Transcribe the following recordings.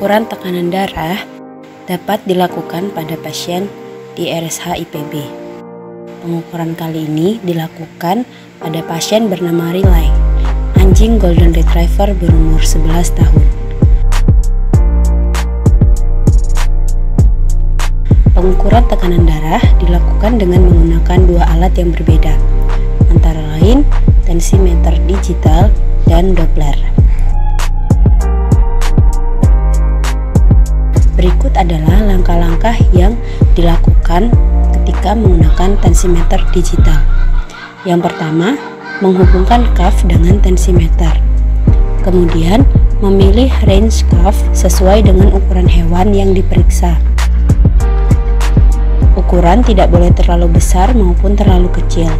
Pengukuran tekanan darah dapat dilakukan pada pasien di RSH IPB. Pengukuran kali ini dilakukan pada pasien bernama Riley, anjing Golden Retriever berumur 11 tahun. Pengukuran tekanan darah dilakukan dengan menggunakan dua alat yang berbeda, antara lain tensimeter digital dan Doppler. Berikut adalah langkah-langkah yang dilakukan ketika menggunakan tensimeter digital. Yang pertama, menghubungkan cuff dengan tensimeter. Kemudian, memilih range cuff sesuai dengan ukuran hewan yang diperiksa. Ukuran tidak boleh terlalu besar maupun terlalu kecil.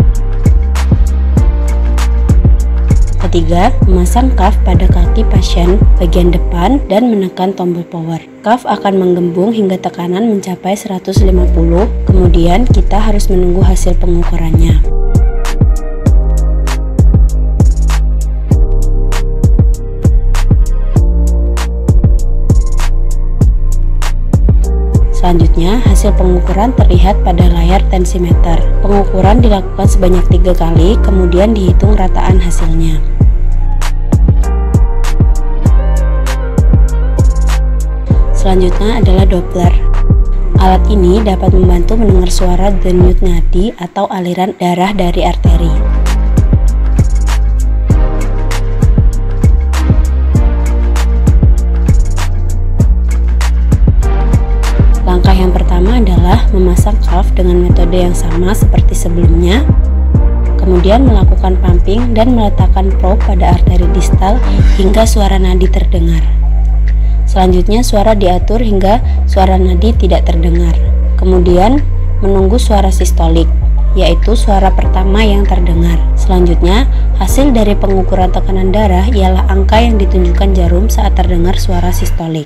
Ketiga, memasang cuff pada kaki pasien bagian depan dan menekan tombol power. Cuff akan menggembung hingga tekanan mencapai 150, kemudian kita harus menunggu hasil pengukurannya. Selanjutnya, hasil pengukuran terlihat pada layar tensimeter. Pengukuran dilakukan sebanyak 3 kali, kemudian dihitung rataan hasilnya. Selanjutnya adalah Doppler. Alat ini dapat membantu mendengar suara denyut nadi atau aliran darah dari arteri. Langkah yang pertama adalah memasang cuff dengan metode yang sama seperti sebelumnya, kemudian melakukan pumping dan meletakkan probe pada arteri distal hingga suara nadi terdengar. Selanjutnya suara diatur hingga suara nadi tidak terdengar. Kemudian menunggu suara sistolik, yaitu suara pertama yang terdengar. Selanjutnya, hasil dari pengukuran tekanan darah ialah angka yang ditunjukkan jarum saat terdengar suara sistolik.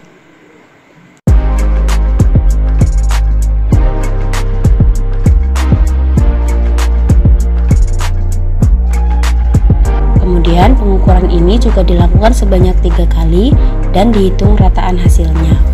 Kemudian pengukuran ini juga dilakukan sebanyak 3 kali dan dihitung rataan hasilnya.